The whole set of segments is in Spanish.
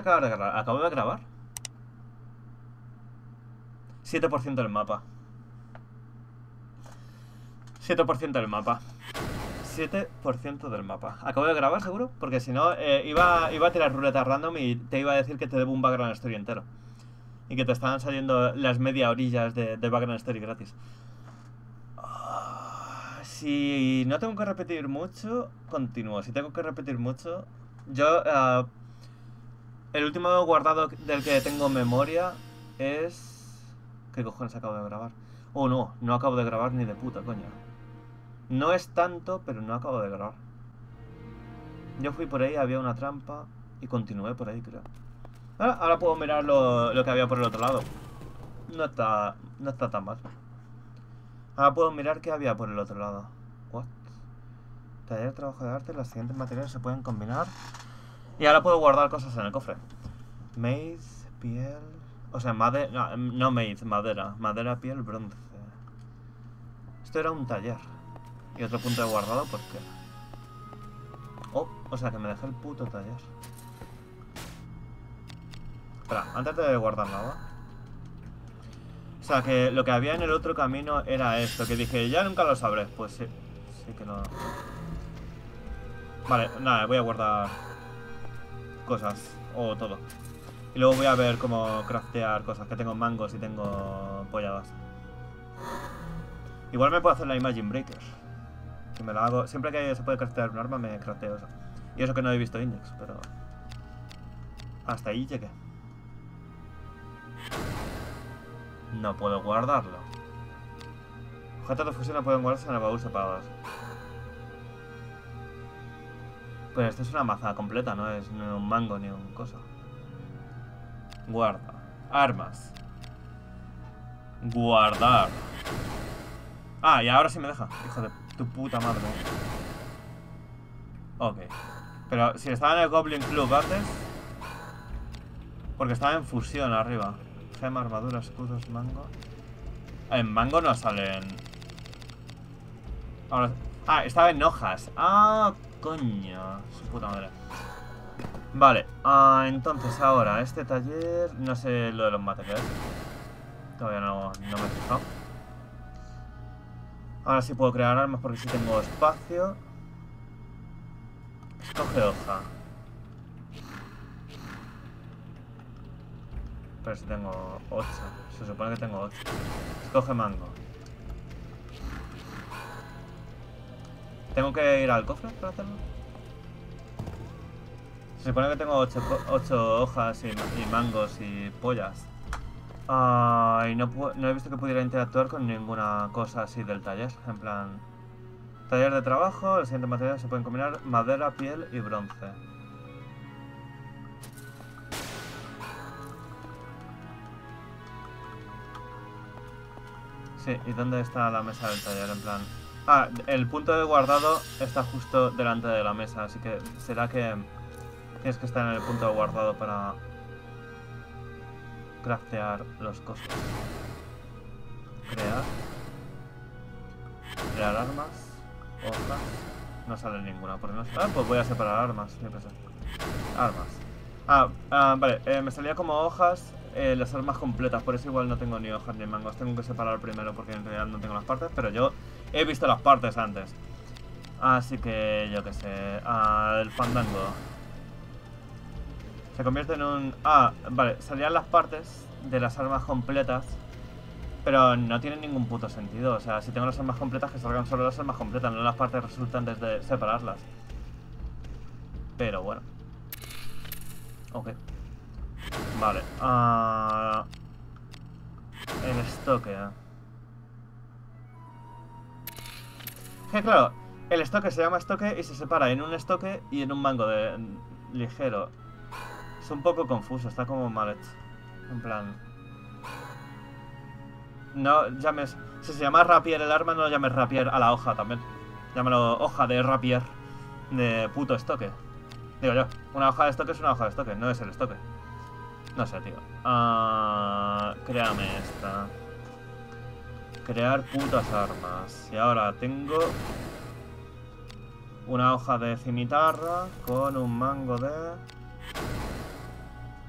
acaba de grabar? ¿Acabo de grabar? 7% del mapa. 7% del mapa. 7% del mapa. ¿Acabo de grabar seguro? Porque si no, iba a tirar ruleta random y te iba a decir que te debo un background story entero. Y que te estaban saliendo las media orillas de background story gratis. Si no tengo que repetir mucho, continúo. Si tengo que repetir mucho, yo... el último guardado del que tengo memoria es... ¿Qué cojones acabo de grabar? Oh, no, no acabo de grabar ni de puta, coño. No es tanto, pero no acabo de grabar. Yo fui por ahí, había una trampa y continué por ahí, creo. Ahora puedo mirar lo que había por el otro lado. No está tan mal. Ahora puedo mirar qué había por el otro lado. What? Taller de trabajo de arte, los siguientes materiales se pueden combinar. Y ahora puedo guardar cosas en el cofre. Maíz, piel... O sea, madera... No maíz, madera. Madera, piel, bronce. Esto era un taller. Y otro punto de guardado, ¿por qué? Oh, o sea que me dejé el puto taller. Espera, antes de guardar nada. O sea que lo que había en el otro camino era esto. Que dije, ya nunca lo sabré. Pues sí, sí que no... Vale, nada, voy a guardar cosas. O todo. Y luego voy a ver cómo craftear cosas. Que tengo mangos y tengo polladas. Igual me puedo hacer la Imagine Breaker. Si me la hago... Siempre que se puede craftear un arma me crafteo eso. Y eso que no he visto Index, pero... Hasta ahí llegué. No puedo guardarlo. Objetos de fusión no pueden guardarse en el baúl separados. Pues esto es una maza completa, no es ni un mango ni un cosa. Guarda. Armas. Guardar. Ah, y ahora sí me deja. Hijo de tu puta madre. Ok. Pero si estaba en el Goblin Club antes... Porque estaba en fusión arriba. Gema, armadura, escudos, mango... En mango no salen... Ahora... Ah, estaba en hojas. Ah, coño. Su puta madre. Vale, entonces ahora este taller... No sé lo de los materiales. Todavía no me he fijado. Ahora sí puedo crear armas porque sí tengo espacio. Escoge hoja. Pero si tengo 8. Se supone que tengo 8. Escoge mango. ¿Tengo que ir al cofre para hacerlo? Se supone que tengo 8 hojas y mangos y pollas. Y no he visto que pudiera interactuar con ninguna cosa así del taller. En plan... Taller de trabajo, el siguiente material se pueden combinar madera, piel y bronce. Sí, ¿y dónde está la mesa del taller? En plan... Ah, el punto de guardado está justo delante de la mesa, así que será que tienes que estar en el punto de guardado para craftear los cosas. Crear armas. Hojas. No sale ninguna, por no... Ah, pues voy a separar armas, yo qué sé. Armas. Vale, me salía como hojas las armas completas, por eso igual no tengo ni hojas ni mangos. Tengo que separar primero porque en realidad no tengo las partes, pero yo he visto las partes antes. Así que yo qué sé. El fandango. Se convierte en un... vale, salían las partes de las armas completas. Pero no tiene ningún puto sentido. O sea, si tengo las armas completas, que salgan solo las armas completas, no las partes resultantes de separarlas. Pero bueno. Ok. Vale. El estoque. Que claro, el estoque se llama estoque y se separa en un estoque y en un mango de ligero. Es un poco confuso, está como mal hecho. En plan... No llames... Si se llama rapier el arma, no lo llames rapier a la hoja también. Llámalo hoja de rapier de puto estoque. Digo yo, una hoja de estoque es una hoja de estoque, no es el estoque. No sé, tío. Créame esta. Crear putas armas. Y ahora tengo una hoja de cimitarra con un mango de...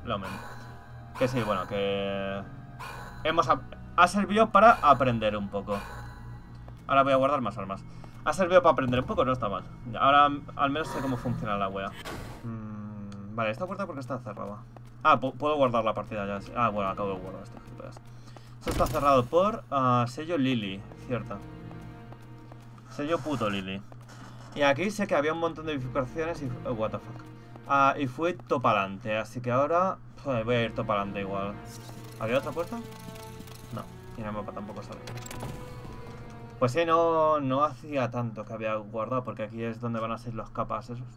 Lomen. Que sí, bueno, que... Ha servido para aprender un poco. Ahora voy a guardar más armas. Ha servido para aprender un poco, no está mal. Ahora al menos sé cómo funciona la wea. Vale, esta puerta porque está cerrada. Ah, puedo guardar la partida ya. Ah, bueno, acabo de guardar este gilipollas. Esto está cerrado por sello Lily, cierto. Sello puto Lily. Y aquí sé que había un montón de bifurcaciones y... what the fuck. Y fui topalante, así que ahora... Joder, voy a ir topalante igual. ¿Había otra puerta? No, y en el mapa tampoco sale. Pues sí, no hacía tanto que había guardado, porque aquí es donde van a ser los capas esos.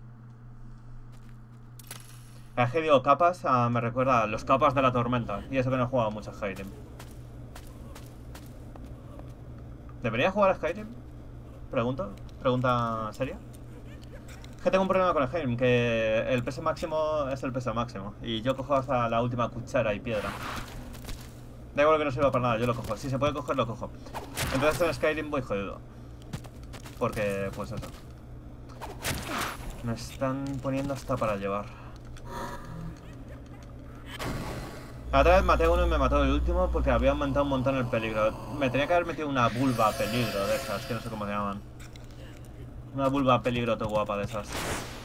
Es que digo capas, me recuerda a los capas de la tormenta. Y eso que no he jugado mucho a Skyrim. ¿Debería jugar a Skyrim? Pregunta seria. Es que tengo un problema con el Skyrim, que el peso máximo es el peso máximo. Y yo cojo hasta la última cuchara y piedra. Da igual que no sirva para nada, yo lo cojo. Si se puede coger, lo cojo. Entonces en Skyrim voy jodido. Porque, pues eso. Me están poniendo hasta para llevar. La otra vez maté a uno y me mató el último porque había aumentado un montón el peligro. Me tenía que haber metido una vulva a peligro de esas, que no sé cómo se llaman. Una vulva a peligro todo guapa de esas.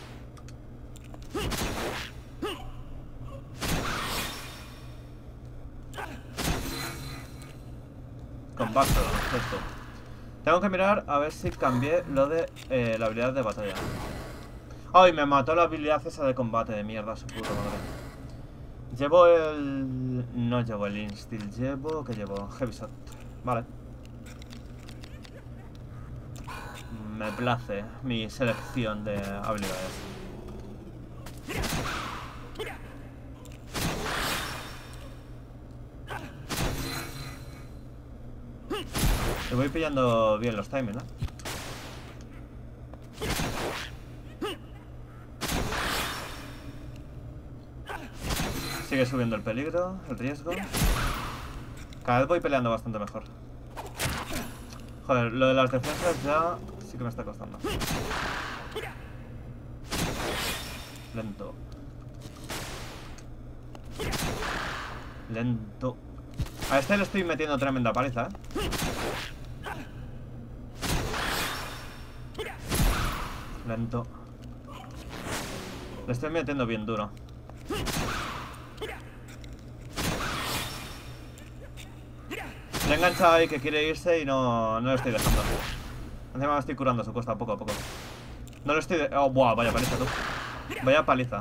Con Baxter, esto. Tengo que mirar a ver si cambié lo de la habilidad de batalla. ¡Ay! Me mató la habilidad esa de combate de mierda, su puta madre. Llevo el... No llevo el Instill, llevo... ¿Qué llevo? Heavy Shot. Vale. Me place mi selección de habilidades. Te voy pillando bien los timings, ¿no? Sigue subiendo el peligro, el riesgo. Cada vez voy peleando bastante mejor. Joder, lo de las defensas ya sí que me está costando. Lento. Lento. A este le estoy metiendo tremenda paliza, Lento. Le estoy metiendo bien duro. Le he enganchado ahí que quiere irse y no lo estoy dejando. Encima me estoy curando su costa poco a poco. No lo estoy... Oh, buah, vaya paliza tú. Vaya paliza.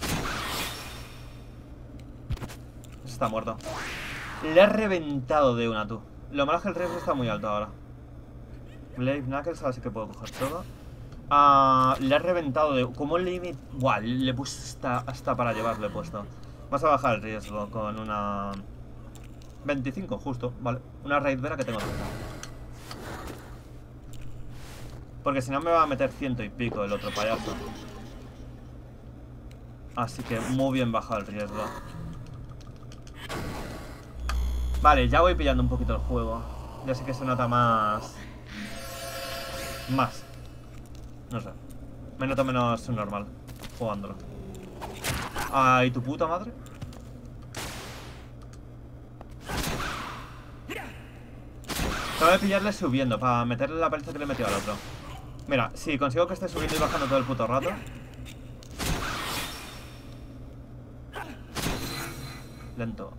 Está muerto. Le he reventado de una, tú. Lo malo es que el riesgo está muy alto ahora. Blade Knuckles, ahora sí que puedo coger todo. Le he reventado de... ¿Cómo le... Buah, le he puesto hasta para llevar, le he puesto. Vamos a bajar el riesgo con una... 25, justo, vale. Una raid vera que tengo cerca. Porque si no me va a meter 100 y pico el otro payaso. Así que muy bien bajado el riesgo. Vale, ya voy pillando un poquito el juego. Ya sé que se nota más... No sé. Me noto menos normal jugándolo. Ay, tu puta madre. Tengo que pillarle subiendo para meterle la paliza que le he metido al otro. Mira, si consigo que esté subiendo y bajando todo el puto rato. Lento.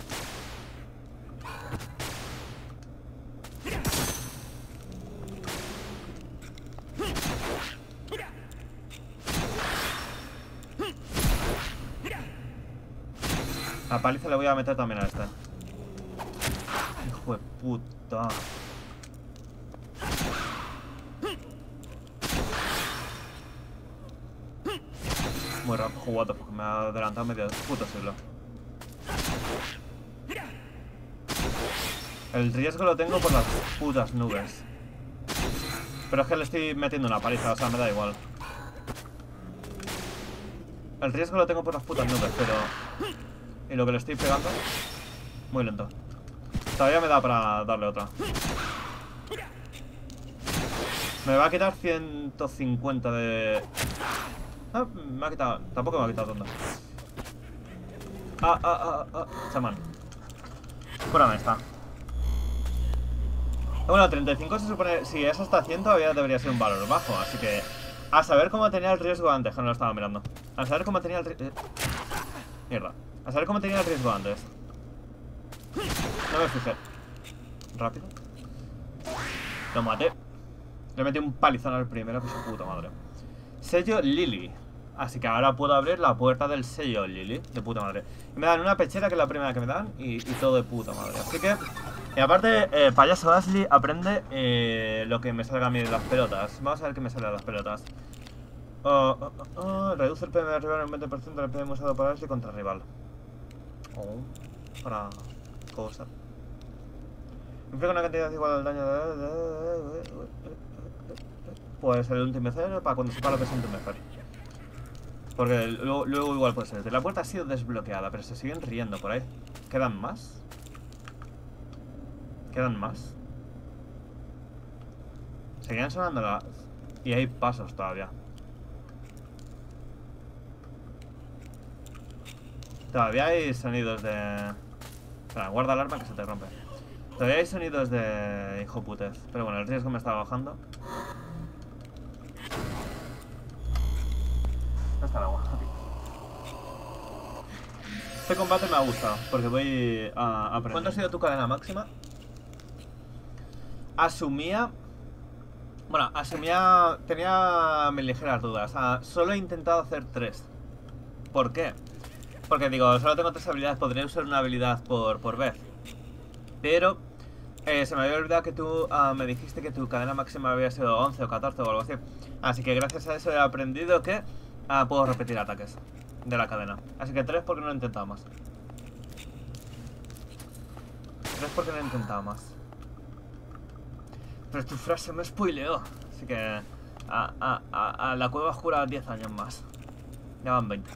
La paliza le voy a meter también a este. Hijo de puta. Muy rápido, what the fuck, me ha adelantado medio puto siglo. El riesgo lo tengo por las putas nubes. Pero es que le estoy metiendo una paliza, o sea, me da igual. El riesgo lo tengo por las putas nubes, pero... Y lo que le estoy pegando... Muy lento. Todavía me da para darle otra. Me va a quitar 150 de... me ha quitado... Tampoco me ha quitado tanto. Chamán. Cúrame esta. Bueno, 35 se supone... Si es hasta 100 todavía debería ser un valor bajo. Así que... A saber cómo tenía el riesgo antes, que no lo estaba mirando. A saber cómo tenía el riesgo... Mierda. A saber cómo tenía el riesgo antes. No me fijé. Rápido. Lo maté. Le metí un palizón al primero, que su puta madre. Sello Lily. Así que ahora puedo abrir la puerta del sello Lily. De puta madre. Y me dan una pechera, que es la primera que me dan. Y todo de puta madre. Así que... Y aparte, Payaso Ashley aprende lo que me salga a mí de las pelotas. Vamos a ver qué me sale de las pelotas. Reduce el PM de rival en un 20% del PM usado para Ashley contra rival. Para cosa. Implica una cantidad igual al daño de... Pues el último cero para cuando se para lo que es un Ultimate. Porque luego igual puede ser. La puerta ha sido desbloqueada, pero se siguen riendo por ahí. ¿Quedan más? ¿Quedan más? Seguían sonando las... Y hay pasos todavía. Todavía hay sonidos de... Espera, guarda el arma que se te rompe. Todavía hay sonidos de... hijo putes. Pero bueno, el riesgo me está bajando. No está el agua, aquí. Este combate me ha gustado, porque voy a aprender. ¿Cuánto ha sido tu cadena máxima? Asumía... Bueno, asumía... Tenía mis ligeras dudas. Solo he intentado hacer 3. ¿Por qué? Porque digo, solo tengo 3 habilidades. Podría usar una habilidad por vez. Pero... se me había olvidado que tú me dijiste que tu cadena máxima había sido 11 o 14 o algo así. Así que gracias a eso he aprendido que... puedo repetir ataques de la cadena. Así que 3 porque no he intentado más. 3 porque no he intentado más. Pero tu frase me spoileó. Así que... A la cueva oscura 10 años más. Ya van 20.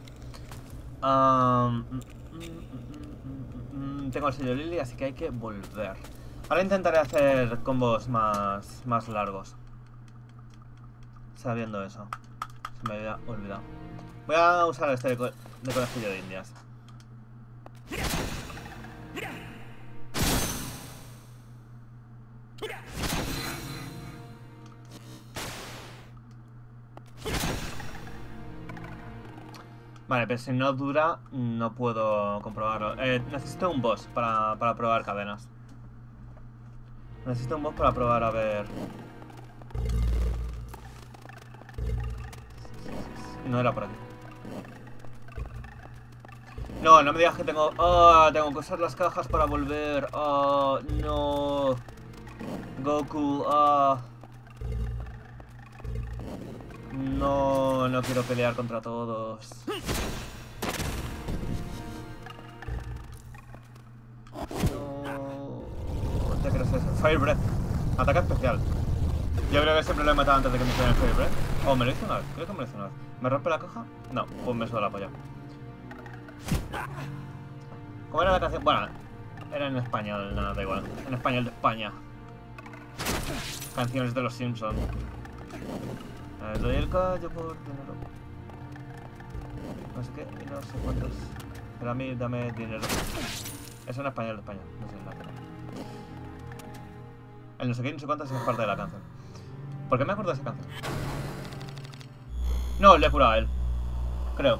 Tengo el sello Lily, así que hay que volver. Ahora intentaré hacer combos más largos. Sabiendo eso. Se me había olvidado. Voy a usar este de conejillo de indias. Vale, pero si no dura, no puedo comprobarlo. Necesito un boss para probar cadenas. Necesito un boss para probar, a ver... No era por aquí. No, no me digas que tengo... tengo que usar las cajas para volver. No. Goku, No, no quiero pelear contra todos. No. ¿Qué crees eso? Fire Breath. Ataque especial. Yo creo que siempre lo he matado antes de que me hicieran el Fire Breath. Oh, me lo hizo una vez. Creo que me lo hizo una vez. ¿Me rompe la caja? No, pues me suda la polla. ¿Cómo era la canción? Bueno, era en español, nada, da igual. En español de España. Canciones de los Simpsons. Doy el callo por dinero. No sé qué, no sé cuántos. Pero a mí dame dinero. Es en español de España, no sé la pena. El no sé qué y no sé cuántos es parte de la canción. ¿Por qué me acuerdo de esa canción? No, le he curado a él. Creo.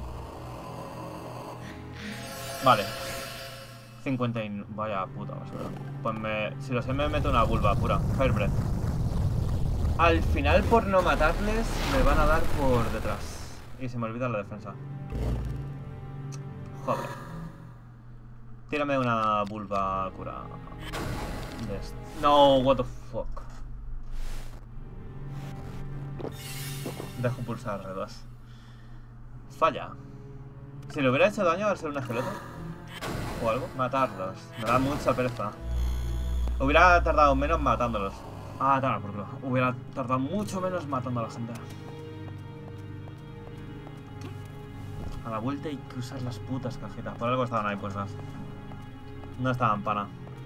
Vale. 50 y... Vaya puta basura. Pues si lo sé me meto una vulva pura. Fire Breath. Al final, por no matarles, me van a dar por detrás. Y se me olvida la defensa. Joder. Tírame una vulva cura. No, what the fuck. Dejo pulsar R2. Falla. Si le hubiera hecho daño al ser un esqueleto o algo, matarlos. Me da mucha pereza. Hubiera tardado menos matándolos. Toma por culo. Hubiera tardado mucho menos matando a la gente. A la vuelta hay que usar las putas cajitas. Por algo estaban ahí puestas. No estaban pana.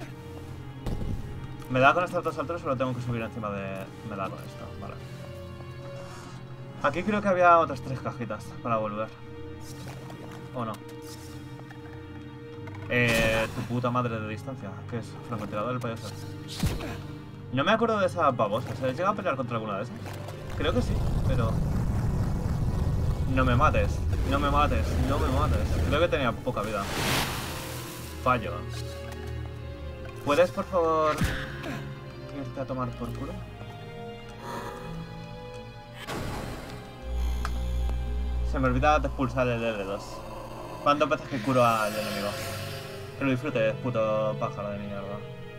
Me da con estas dos alturas, pero tengo que subir encima de... Me da con esto, vale. Aquí creo que había otras 3 cajitas para volver. ¿O no? Tu puta madre de distancia. ¿Qué es? Francotirador del payaso. No me acuerdo de esas babosas. ¿Se llega a pelear contra alguna de esas? Creo que sí, pero... No me mates. No me mates. No me mates. Creo que tenía poca vida. Fallo. ¿Puedes, por favor, irte a tomar por culo? Se me olvida expulsar el L2. ¿Cuántas veces que curo al enemigo? Que lo disfrutes, puto pájaro de mierda.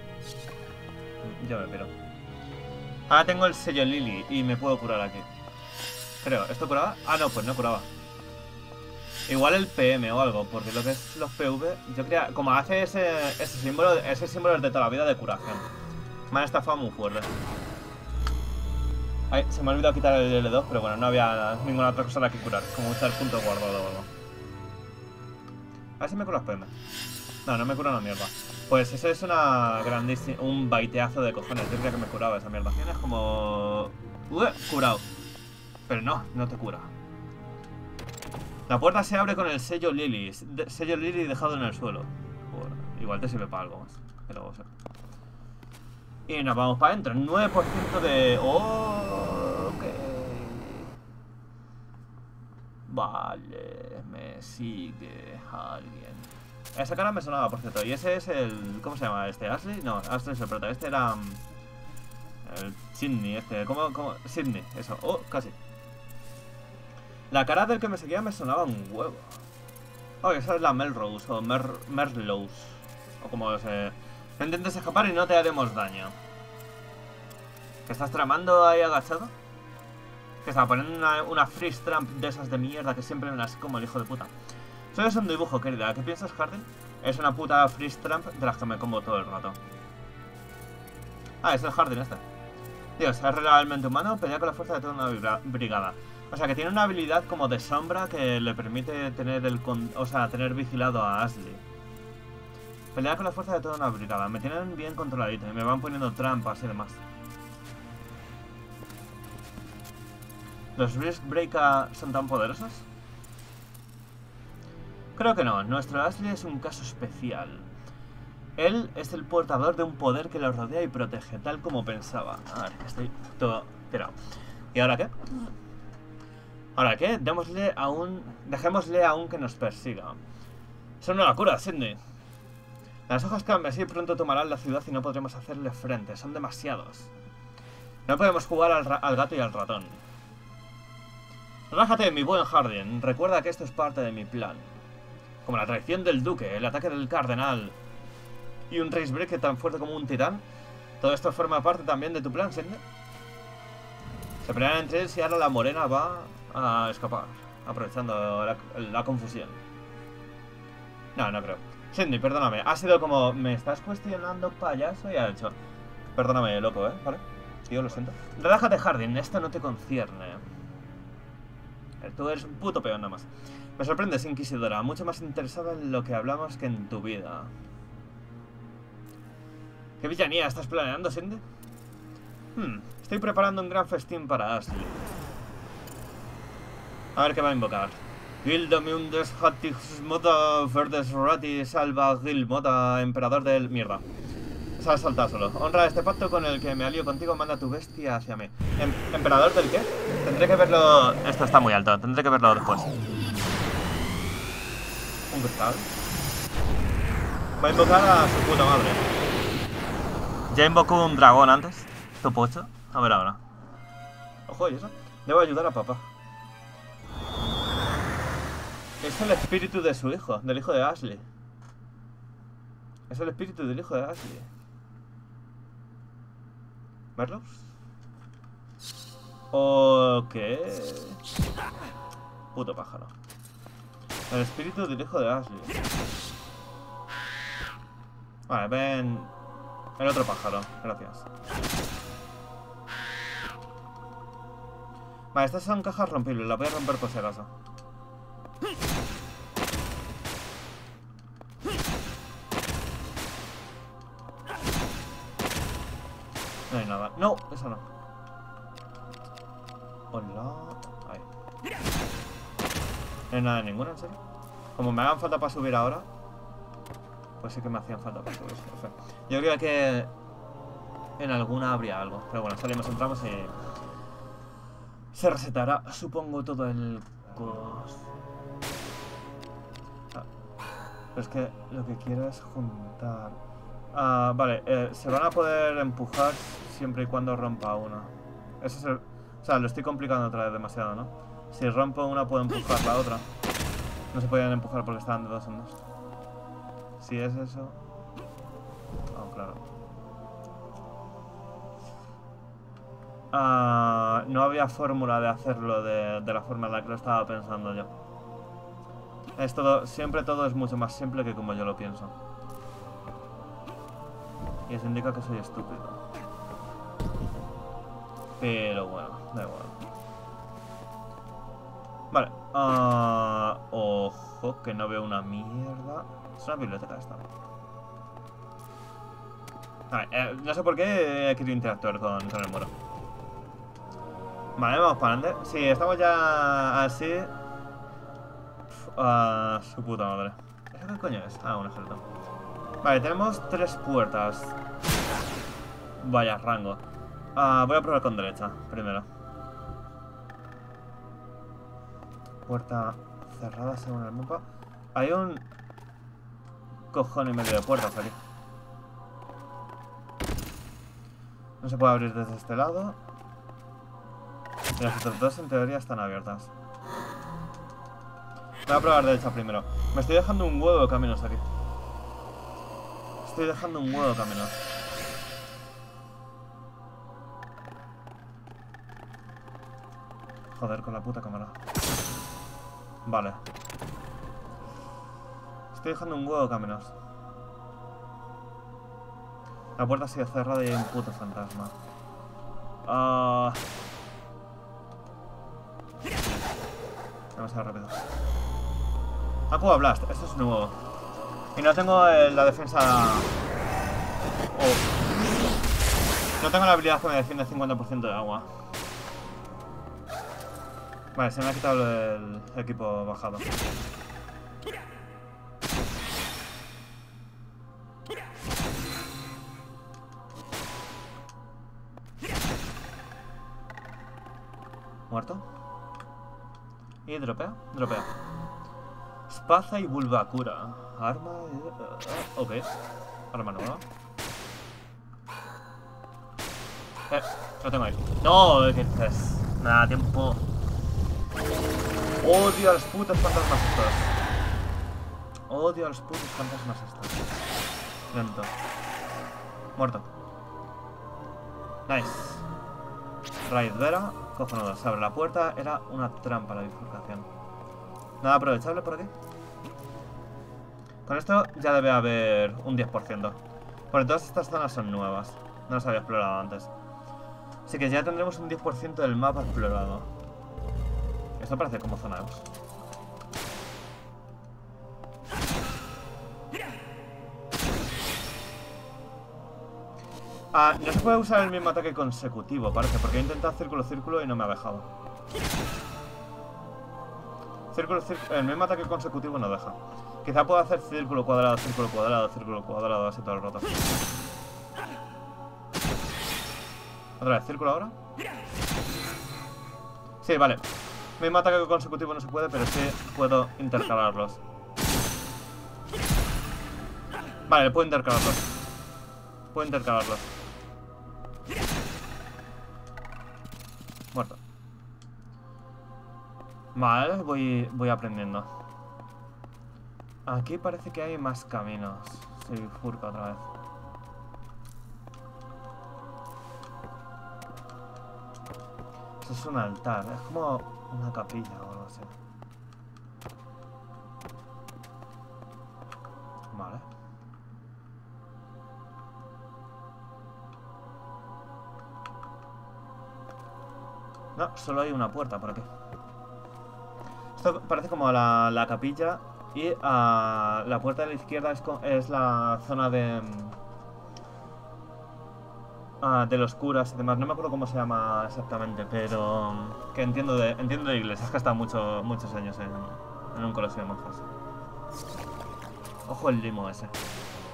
Yo me piro. Ahora tengo el sello Lily y me puedo curar aquí. Creo. ¿Esto curaba? Ah, no, pues no curaba. Igual el PM o algo, porque lo que es los PV, yo creía, como hace ese símbolo es de toda la vida de curación. Me han estafado muy fuerte. Ay, se me ha olvidado quitar el L2, pero bueno, no había ninguna otra cosa a la que curar, como usar punto guardado o algo. A ver si me curo los PM. No, no me cura una mierda. Pues eso es una grandísima, un baiteazo de cojones. Yo creía que me curaba esa mierda. Tienes como... curado. Pero no, no te cura. La puerta se abre con el sello Lily. Sello Lily dejado en el suelo. Bueno, igual te sirve para algo más. Que luego sé. Y nos vamos para adentro. 9% de... Oh, ok. Vale. Me sigue alguien. Esa cara me sonaba, por cierto. Y ese es el... ¿Cómo se llama este? ¿Ashley? No, Ashley es el prota. Este era... el Sidney, este. ¿Cómo? Sidney, eso. Oh, casi. La cara del que me seguía me sonaba un huevo. Oh, esa es la Melrose o Merlows. O como se... No intentes escapar y no te haremos daño. ¿Qué estás tramando ahí agachado? Que estaba poniendo una freeze tramp de esas de mierda que siempre me las como el hijo de puta. Solo es un dibujo, querida. ¿Qué piensas, Hardin? Es una puta freeze tramp de las que me como todo el rato. Ah, es el Hardin este. Dios, es realmente humano, pelea con la fuerza de toda una brigada. O sea, que tiene una habilidad como de sombra que le permite tener tener vigilado a Ashley. Pelea con la fuerza de toda una brigada. Me tienen bien controladito y me van poniendo trampas y demás. ¿Los Risk Breaker son tan poderosos? Creo que no. Nuestro Ashley es un caso especial. Él es el portador de un poder que lo rodea y protege, tal como pensaba. A ver, estoy todo tirado. ¿Y ahora qué? ¿Ahora qué? Dejémosle aún que nos persiga. Eso no la cura, Sidney. Las hojas carmesí pronto tomarán la ciudad y no podremos hacerle frente. Son demasiados. No podemos jugar al gato y al ratón. Relájate, mi buen Hardin. Recuerda que esto es parte de mi plan. Como la traición del duque, el ataque del cardenal y un Racebreaker tan fuerte como un titán. Todo esto forma parte también de tu plan, Sidney. Se pelean entre ellos y ahora la morena va a escapar, aprovechando la confusión. No, no creo. Sidney, perdóname. Ha sido como... Me estás cuestionando, payaso, y ha hecho... Perdóname, loco, ¿vale? Tío, lo siento. Relájate, Hardin. Esto no te concierne. Tú eres un puto peón nada más. Me sorprendes, Inquisidora. Mucho más interesada en lo que hablamos que en tu vida. ¿Qué villanía estás planeando, Sidney? Estoy preparando un gran festín para Ashley. A ver qué va a invocar. Gildomundes Hattix Mota Verdes Rati Salva Gil Mota, emperador del... Mierda. Se ha saltado solo. Honra este pacto con el que me alío contigo, manda tu bestia hacia mí. ¿Emperador del qué? Tendré que verlo... Esto está muy alto, tendré que verlo después. Un cristal. Va a invocar a su puta madre. Ya invocó un dragón antes. ¿Tu pocho? A ver ahora. Ojo, ¿y eso? Debo ayudar a papá. Es el espíritu de su hijo, del hijo de Ashley. Es el espíritu del hijo de Ashley. ¿Verlos? Ok. Puto pájaro. El espíritu del hijo de Ashley. Vale, ven. El otro pájaro, gracias. Vale, estas son cajas rompibles, las voy a romper por si acaso. No hay nada. No, eso no. Hola. Ahí. No hay nada de ninguna, en serio. Como me hagan falta para subir ahora. pues sí que me hacían falta pastillas. O sea, yo creo que en alguna habría algo. Pero bueno, salimos, entramos y se resetará, supongo, todo el cos. Pero es que lo que quiero es juntar. Vale, se van a poder empujar siempre y cuando rompa una. Eso es el... O sea, lo estoy complicando otra vez demasiado, ¿no? Si rompo una puedo empujar la otra. No se podían empujar porque estaban de dos en dos. Si es eso... claro. No había fórmula de hacerlo de la forma en la que lo estaba pensando yo. Es todo, siempre todo es mucho más simple que como yo lo pienso. Y eso indica que soy estúpido. Pero bueno, da igual. Vale. Ojo, que no veo una mierda. Es una biblioteca esta. No sé por qué he querido interactuar con el muro. Vale, vamos para adelante. Sí, estamos ya así. Su puta madre. ¿Eso qué coño es? Un ejército. Vale, tenemos 3 puertas. Vaya rango. Voy a probar con derecha, primero. Puerta cerrada según el mapa. Hay un cojón y medio de puertas aquí. No se puede abrir desde este lado. Y las otras dos en teoría están abiertas. Voy a probar derecha primero. Me estoy dejando un huevo de caminos aquí. Estoy dejando un huevo de caminos. Joder, con la puta cámara. Vale. Estoy dejando un huevo de caminos. La puerta sigue cerrada y hay un puto fantasma. Demasiado rápido. Aqua Blast, esto es nuevo. Y no tengo la defensa... No tengo la habilidad que me defiende 50% de agua. Vale, se me ha quitado el equipo bajado. ¿Muerto? ¿Y dropea? Dropea. Espaza y Bulbacura. Arma... ok. Arma nueva. Lo tengo ahí. No, ¿qué dices? Nada, tiempo. Odio a los putos fantasmas estos. Odio a los putos fantasmas estos. Lento. Muerto. Nice. Raid Vera. Cojonudo. Se abre la puerta. Era una trampa la bifurcación. Nada aprovechable por aquí. Con esto ya debe haber un 10%. Porque todas estas zonas son nuevas. No las había explorado antes. Así que ya tendremos un 10% del mapa explorado. Esto parece como zona EUS. No se puede usar el mismo ataque consecutivo, parece, porque he intentado círculo-círculo y no me ha dejado. El mismo ataque consecutivo no deja. Quizá pueda hacer círculo cuadrado, círculo cuadrado, círculo cuadrado, así todo el rato. Otra vez, círculo ahora. Sí, vale. Mismo ataque consecutivo no se puede, pero sí puedo intercalarlos. Vale, puedo intercalarlos. Puedo intercalarlos. Muerto. Vale, voy aprendiendo. Aquí parece que hay más caminos. Se bifurca otra vez. Eso es un altar, es como una capilla o algo así. Vale. No, solo hay una puerta por aquí. Esto parece como la capilla. Y la puerta de la izquierda es la zona de los curas y demás. No me acuerdo cómo se llama exactamente, pero que entiendo de iglesia. Es que he estado muchos años en un colegio de monjas. Ojo el limo ese.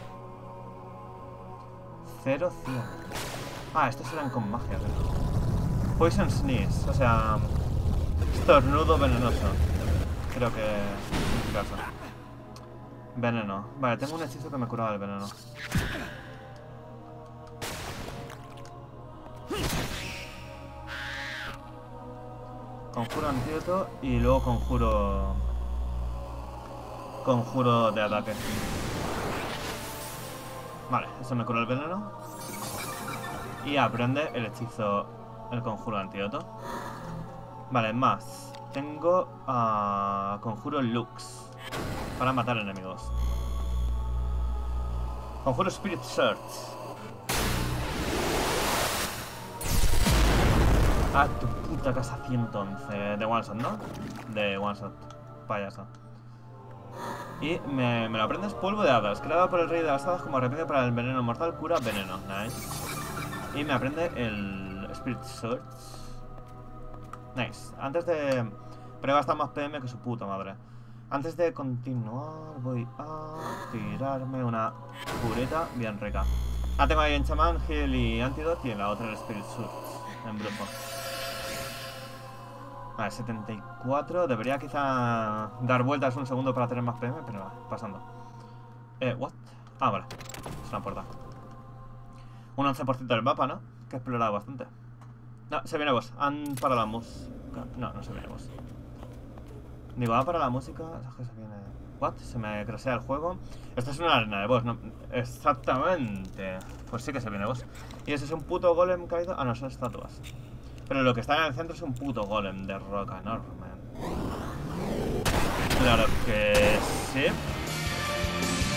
0, 100. Ah, estos eran con magia, ¿verdad? Poison Sneeze, o sea... estornudo venenoso. Creo que... en este caso. Veneno. Vale, tengo un hechizo que me curaba el veneno. Conjuro antídoto y luego conjuro... conjuro de ataque. Vale, eso me cura el veneno. Y aprende el hechizo, el conjuro antídoto. Vale, más. Tengo conjuro Lux para matar enemigos. Conjuro Spirit Search. Ah, tu puta casa 111. De One Shot, ¿no? De One Shot. Payaso. Y me lo aprendes. Polvo de hadas. Creado por el rey de las hadas como remedio para el veneno mortal. Cura veneno. Nice. Y me aprende el Spirit Search. Nice. Antes de... pero he gastado más PM que su puta madre. Antes de continuar voy a tirarme una cureta bien rica. Ah, tengo ahí en chamán, heal y antidote. Y en la otra el Spirit Search. En brujo. Vale, 74. Debería quizá dar vueltas un segundo para tener más PM, pero va, pasando. ¿What? Ah, vale. Es una puerta. Un 11% del mapa, ¿no? Que he explorado bastante. No, se viene boss. Han parado la música. No, no se viene boss. Digo, para la música. Es que se viene... ¿What? Se me crasea el juego. Esta es una arena de boss, ¿no? Exactamente. Pues sí que se viene boss. Y ese es un puto golem caído. Ah, no, son estatuas. Pero lo que está en el centro es un puto golem de roca enorme. Claro que sí.